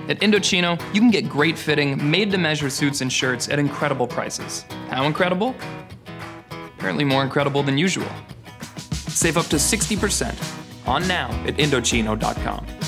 At Indochino, you can get great fitting, made-to-measure suits and shirts at incredible prices. How incredible? Apparently more incredible than usual. Save up to 60% on now at Indochino.com.